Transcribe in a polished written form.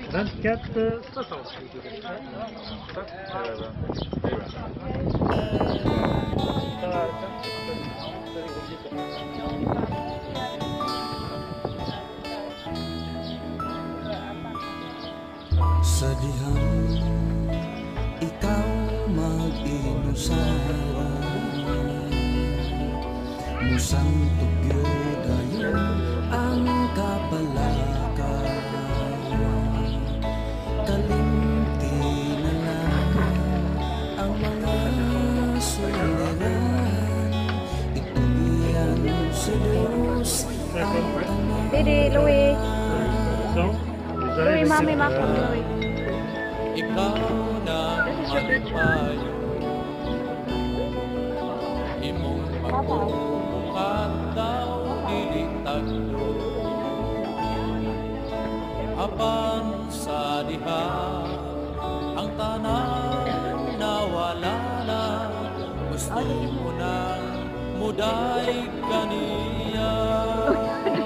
24, 68. Tack. Sa dihang ikaw mag-inusara, musang tugyo dayon ang kapalaka, kalimti na lang ang mga suliran, ituloyan sa Diyos ang tanang. Dede, Louie. Donc, Louie, mami, mako, Louie. Ikaw na magpayo, imong pagbubuhat daw dilitagdo, apan sa diha ang tanan nawala na, gusto mo nang muday kaniya.